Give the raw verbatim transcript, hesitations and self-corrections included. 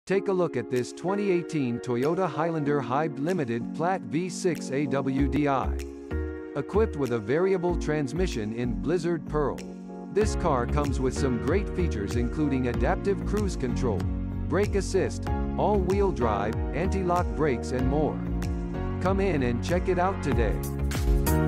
Take a look at this twenty eighteen Toyota Highlander Hybrd Limitd-Plat V six A W D I. Equipped with a variable transmission in Blizzard Pearl. This car comes with some great features including adaptive cruise control, brake assist, all-wheel drive, anti-lock brakes and more. Come in and check it out today.